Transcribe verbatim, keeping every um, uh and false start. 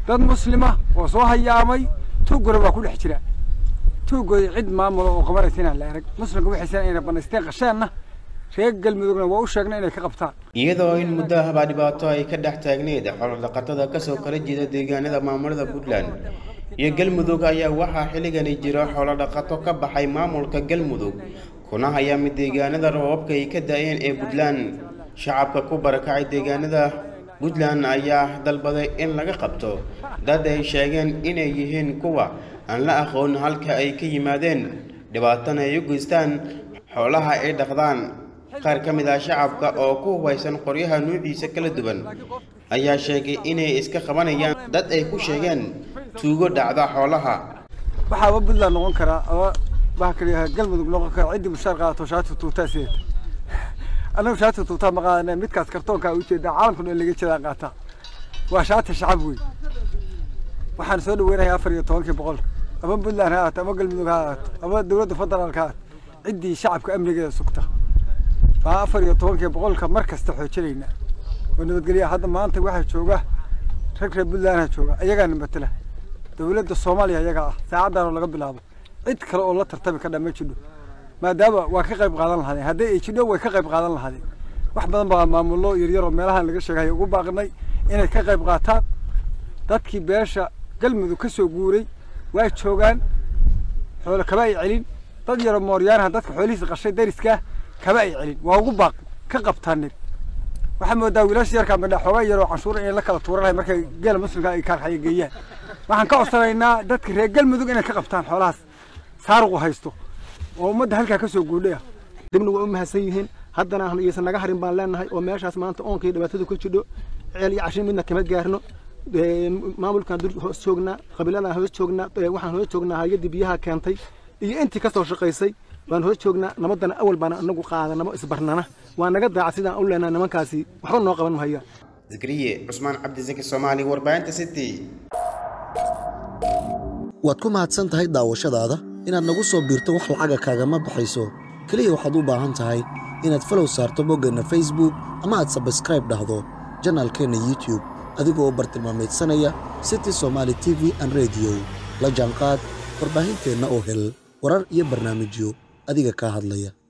dad muslima oo soo hayaamay tuuguna waa ku dhex jira tuugooda cid maamulo oo qabanaysa la arag muslimka waxay san inay banaysteen qashaanna reer galmudugna waa u sheegnay inay ka qabtaan iyadoo in muddo haba dhibaato ay ka dhex taagneed xoolo dhaqatada ka soo kala jeeda deegaanada maamulada Puntland iyo galmudug ayaa waxaa xilligan jira xoolo dhaqato ka baxay maamulka galmudug kuna haya mid deegaanada roobka ay ka daayeen ee Puntland shacabka ku barakacay deegaanada Puntland ayaa dalbaday in laga qabto dad ay sheegeen inay yihiin kuwa aan la aqoon halka ay ka yimaadeen dhibaatana ay u geystaan xoolaha ay dhaqdaan qaar ka mid ah shacabka oo ku waysan qoryaha nuuciisa kala duwan ayaa sheegay inay iska qabanayaan dad ay ku sheegeen tuugo dhacda xoolaha waxa uu Puntland noqon kara oo baa kaliya galmudug noqon kara cid bulshada qaato shaati tuutaasee أنا شاطر توتا مقالنا متكاس كرتون كاوتشي دا عالم كله اللي جتشي قاطع وشاطر شعبوي وحن سولو وين هي أفريقيا توكي بقول أبى بالله هات أبى قلب هات أبى الدولة تفضل الكات عندي شعب كأمريكا سكتة فأفريقيا توكي بقول كمركز تحوي شرينا ونقول يا هذا ما أنت واحد شوقه فكر بالله أنا شوقه أيجا نبتله دولة الصومالية أيجا ساعدنا ولا قبل هذا عد كلا والله ترتبي كذا ما يشدو ما دابا وكقيب قادن هذه هذا يشدو وكقيب قادن هذه wax badan baa maamulo yaryar oo meelaha laga sheegay ugu baaqnay inay ka qayb qaataan dadkii beesha galmudug ka soo guuray way joogan xoolo kaba ay celin dad yar mooryaanaha dadka xoolihiisa qashay dariska kaba ay celin waa ugu baaq ka qabtaan waxa moodaa wiilash yarka midna xoga yar oo canshuur in la kala tuuranahay markay geel muslimka ay ka xayeeyeen waxaan ka codsanaynaa dadka reer galmudug inay ka qabtaan xoolahaas saaruq haysto oo ummadda halka ka soo guudhay dibna waa u mahadsan yihiin haddana aan iysan naga harin baan leenahay oo meeshaas maanta oonkii dhibaatada ku jidho ceel iyo cashin midna kama gaarno maamulkan dul hoos joognaa qabiilada hoos joognaa waxaan hoos joognaa hay'adii biyaha keentay iyo intii ka soo shaqeysay baan hoos joognaa namadana awal baan anagu qaadanamo isbarnana waa naga daacad sidaan u leenahay nimankaasi waxba noo qaban mahaya Zakariye Usman Abdi Zaki Somali warbaahinta City waad ku mahadsan tahay daawashadaada inaad nagu soo biirto wax lacag kaaga ma baxayso kaliya waxaad u baahan tahay inaad follow saarto boggana Facebook ama aad subscribe dhahdo channelkeena YouTube adigoo bartilmaameedsanaya City Somali T V and Radio la jaanqaad warbaahinteena oo hel warar iyo barnaamijyo adiga ka hadlaya